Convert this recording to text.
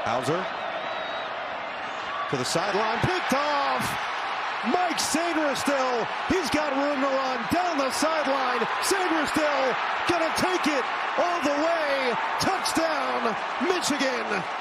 Hauser to the sideline, picked off. Mike Sainristil, he's got room to run down the sideline. Sainristil gonna take it all the way. Touchdown, Michigan.